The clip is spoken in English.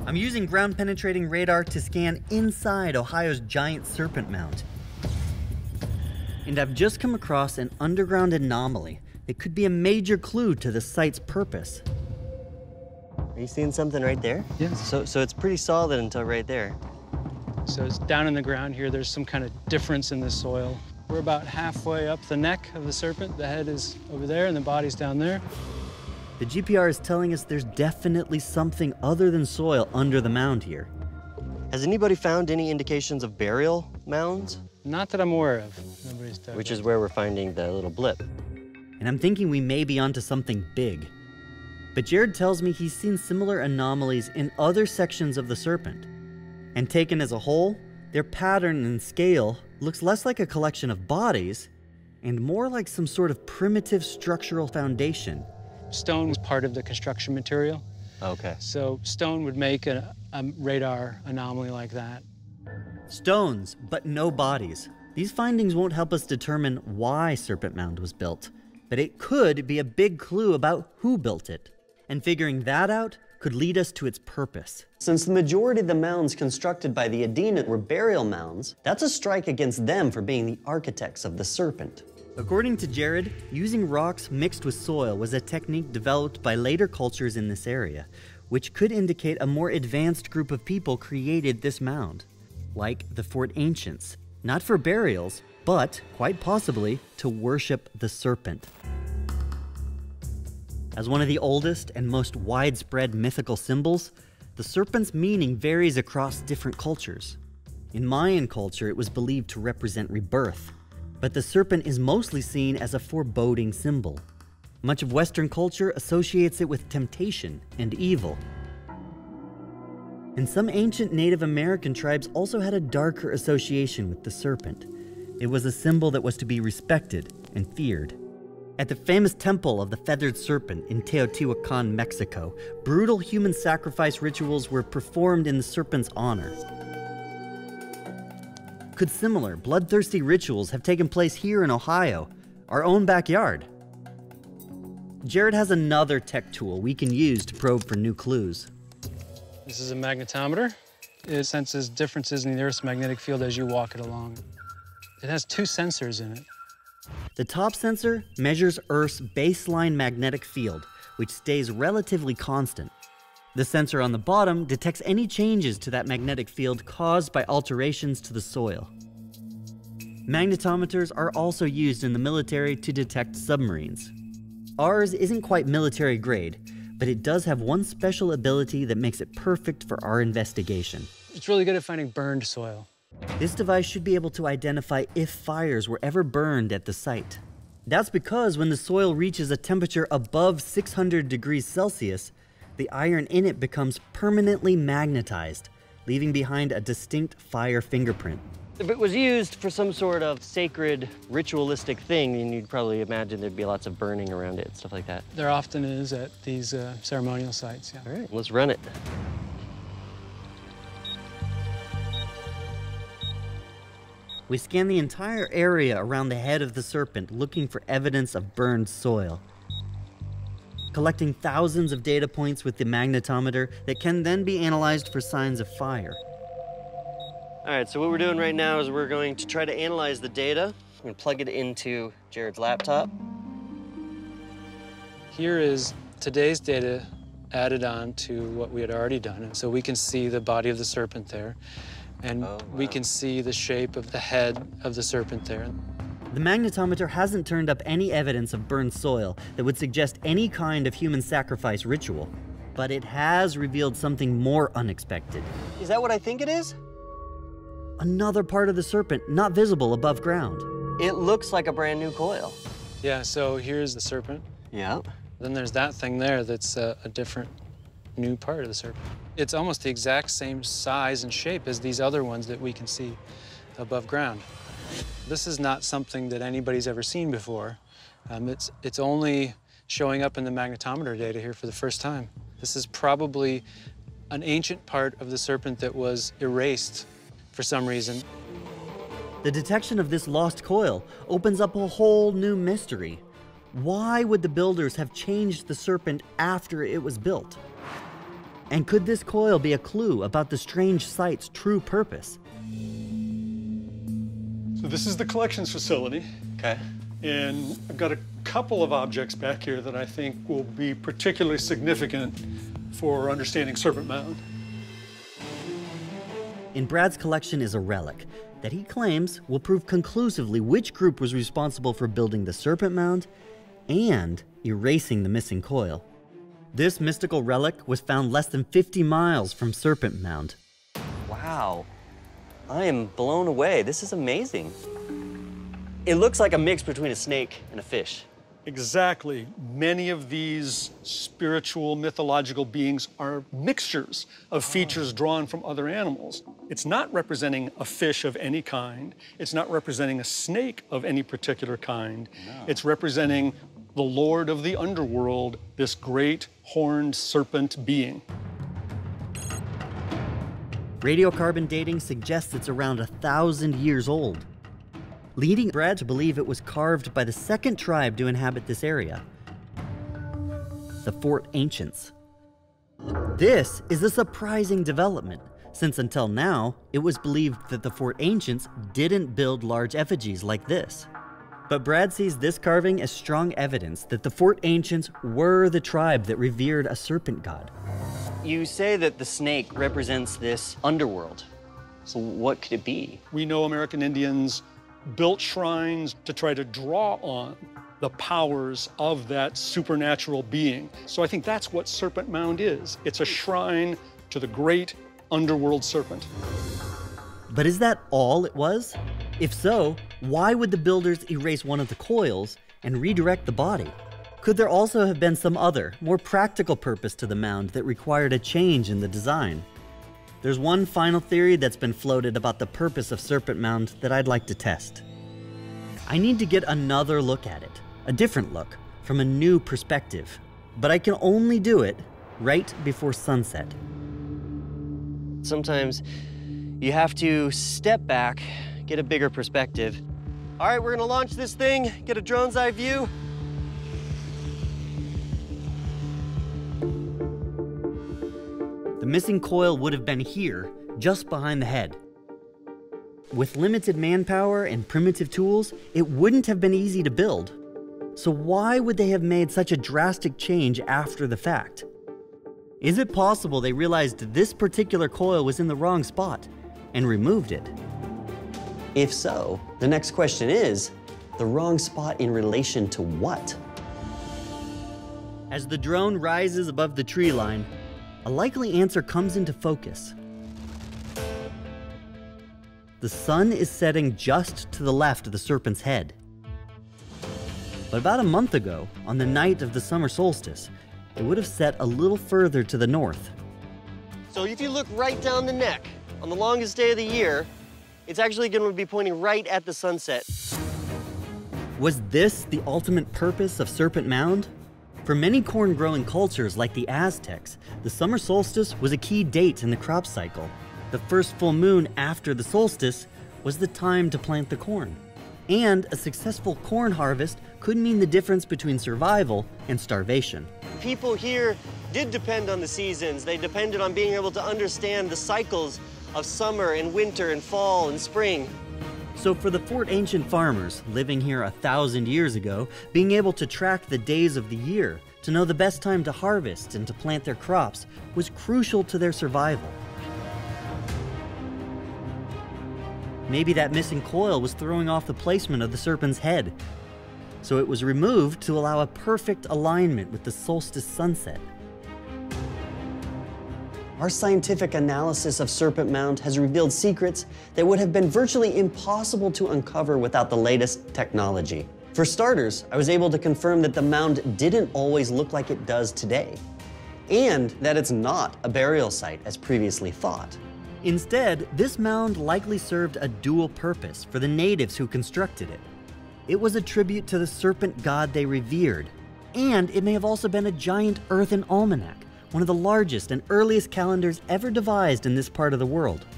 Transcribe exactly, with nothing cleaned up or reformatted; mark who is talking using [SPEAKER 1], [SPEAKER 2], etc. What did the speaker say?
[SPEAKER 1] I'm using ground-penetrating radar to scan inside Ohio's giant Serpent Mound. And I've just come across an underground anomaly that could be a major clue to the site's purpose.
[SPEAKER 2] Are you seeing something right there?
[SPEAKER 3] Yeah.
[SPEAKER 2] So, so it's pretty solid until right there.
[SPEAKER 3] So it's down in the ground here. There's some kind of difference in the soil. We're about halfway up the neck of the serpent. The head is over there and the body's down there.
[SPEAKER 1] The G P R is telling us there's definitely something other than soil under the mound here.
[SPEAKER 2] Has anybody found any indications of burial mounds?
[SPEAKER 3] Not that I'm aware of. Nobody's dug
[SPEAKER 2] Which
[SPEAKER 3] it.
[SPEAKER 2] is where we're finding the little blip.
[SPEAKER 1] And I'm thinking we may be onto something big. But Jared tells me he's seen similar anomalies in other sections of the serpent. And taken as a whole, their pattern and scale looks less like a collection of bodies and more like some sort of primitive structural foundation.
[SPEAKER 3] Stone was part of the construction material.
[SPEAKER 2] Okay.
[SPEAKER 3] So stone would make a, a radar anomaly like that.
[SPEAKER 1] Stones, but no bodies. These findings won't help us determine why Serpent Mound was built, but it could be a big clue about who built it. And figuring that out could lead us to its purpose.
[SPEAKER 2] Since the majority of the mounds constructed by the Adena were burial mounds, that's a strike against them for being the architects of the serpent.
[SPEAKER 1] According to Jared, using rocks mixed with soil was a technique developed by later cultures in this area, which could indicate a more advanced group of people created this mound, like the Fort Ancients, not for burials, but, quite possibly, to worship the serpent. As one of the oldest and most widespread mythical symbols, the serpent's meaning varies across different cultures. In Mayan culture, it was believed to represent rebirth, but the serpent is mostly seen as a foreboding symbol. Much of Western culture associates it with temptation and evil. And some ancient Native American tribes also had a darker association with the serpent. It was a symbol that was to be respected and feared. At the famous temple of the feathered serpent in Teotihuacan, Mexico, brutal human sacrifice rituals were performed in the serpent's honor. Could similar bloodthirsty rituals have taken place here in Ohio, our own backyard? Jared has another tech tool we can use to probe for new clues.
[SPEAKER 3] This is a magnetometer. It senses differences in the Earth's magnetic field as you walk it along. It has two sensors in it.
[SPEAKER 1] The top sensor measures Earth's baseline magnetic field, which stays relatively constant. The sensor on the bottom detects any changes to that magnetic field caused by alterations to the soil. Magnetometers are also used in the military to detect submarines. Ours isn't quite military grade, but it does have one special ability that makes it perfect for our investigation.
[SPEAKER 3] It's really good at finding burned soil.
[SPEAKER 1] This device should be able to identify if fires were ever burned at the site. That's because when the soil reaches a temperature above six hundred degrees Celsius, the iron in it becomes permanently magnetized, leaving behind a distinct fire fingerprint.
[SPEAKER 2] If it was used for some sort of sacred, ritualistic thing, then you'd probably imagine there'd be lots of burning around it, stuff like that.
[SPEAKER 3] There often is at these uh, ceremonial sites, yeah.
[SPEAKER 2] All right, let's run it.
[SPEAKER 1] We scan the entire area around the head of the serpent looking for evidence of burned soil, collecting thousands of data points with the magnetometer that can then be analyzed for signs of fire.
[SPEAKER 2] All right, so what we're doing right now is we're going to try to analyze the data. I'm gonna plug it into Jared's laptop.
[SPEAKER 3] Here is today's data added on to what we had already done. And so we can see the body of the serpent there. And
[SPEAKER 2] oh, wow.
[SPEAKER 3] we can see the shape of the head of the serpent there.
[SPEAKER 1] The magnetometer hasn't turned up any evidence of burned soil that would suggest any kind of human sacrifice ritual, but it has revealed something more unexpected.
[SPEAKER 2] Is that what I think it is?
[SPEAKER 1] Another part of the serpent not visible above ground.
[SPEAKER 2] It looks like a brand new coil.
[SPEAKER 3] Yeah, so here's the serpent.
[SPEAKER 2] Yeah.
[SPEAKER 3] Then there's that thing there that's a, a different new part of the serpent. It's almost the exact same size and shape as these other ones that we can see above ground. This is not something that anybody's ever seen before. Um, it's, it's only showing up in the magnetometer data here for the first time. This is probably an ancient part of the serpent that was erased for some reason.
[SPEAKER 1] The detection of this lost coil opens up a whole new mystery. Why would the builders have changed the serpent after it was built? And could this coil be a clue about the strange site's true purpose?
[SPEAKER 4] So this is the collections facility.
[SPEAKER 2] Okay.
[SPEAKER 4] And I've got a couple of objects back here that I think will be particularly significant for understanding Serpent Mound.
[SPEAKER 1] In Brad's collection is a relic that he claims will prove conclusively which group was responsible for building the Serpent Mound and erasing the missing coil. This mystical relic was found less than fifty miles from Serpent Mound.
[SPEAKER 2] Wow. I am blown away. This is amazing. It looks like a mix between a snake and a fish.
[SPEAKER 4] Exactly. Many of these spiritual, mythological beings are mixtures of features drawn from other animals. It's not representing a fish of any kind. It's not representing a snake of any particular kind. No. It's representing the lord of the underworld, this great horned serpent being.
[SPEAKER 1] Radiocarbon dating suggests it's around a thousand years old, leading Brad to believe it was carved by the second tribe to inhabit this area, the Fort Ancients. This is a surprising development, since until now, it was believed that the Fort Ancients didn't build large effigies like this. But Brad sees this carving as strong evidence that the Fort Ancients were the tribe that revered a serpent god.
[SPEAKER 2] You say that the snake represents this underworld. So what could it be?
[SPEAKER 4] We know American Indians built shrines to try to draw on the powers of that supernatural being. So I think that's what Serpent Mound is. It's a shrine to the great underworld serpent.
[SPEAKER 1] But is that all it was? If so, why would the builders erase one of the coils and redirect the body? Could there also have been some other, more practical purpose to the mound that required a change in the design? There's one final theory that's been floated about the purpose of Serpent Mound that I'd like to test. I need to get another look at it, a different look, from a new perspective. But I can only do it right before sunset.
[SPEAKER 2] Sometimes you have to step back, get a bigger perspective. All right, we're gonna launch this thing, get a drone's eye view.
[SPEAKER 1] The missing coil would have been here, just behind the head. With limited manpower and primitive tools, it wouldn't have been easy to build. So why would they have made such a drastic change after the fact? Is it possible they realized this particular coil was in the wrong spot and removed it?
[SPEAKER 2] If so, the next question is, the wrong spot in relation to what?
[SPEAKER 1] As the drone rises above the tree line, a likely answer comes into focus. The sun is setting just to the left of the serpent's head. But about a month ago, on the night of the summer solstice, it would have set a little further to the north.
[SPEAKER 2] So if you look right down the neck, on the longest day of the year, it's actually going to be pointing right at the sunset.
[SPEAKER 1] Was this the ultimate purpose of Serpent Mound? For many corn-growing cultures like the Aztecs, the summer solstice was a key date in the crop cycle. The first full moon after the solstice was the time to plant the corn. And a successful corn harvest could mean the difference between survival and starvation.
[SPEAKER 2] People here did depend on the seasons. They depended on being able to understand the cycles of summer and winter and fall and spring.
[SPEAKER 1] So for the Fort Ancient farmers living here a thousand years ago, being able to track the days of the year, to know the best time to harvest and to plant their crops, was crucial to their survival. Maybe that missing coil was throwing off the placement of the serpent's head, so it was removed to allow a perfect alignment with the solstice sunset.
[SPEAKER 2] Our scientific analysis of Serpent Mound has revealed secrets that would have been virtually impossible to uncover without the latest technology. For starters, I was able to confirm that the mound didn't always look like it does today, and that it's not a burial site as previously thought.
[SPEAKER 1] Instead, this mound likely served a dual purpose for the natives who constructed it. It was a tribute to the serpent god they revered, and it may have also been a giant earthen almanac, one of the largest and earliest calendars ever devised in this part of the world.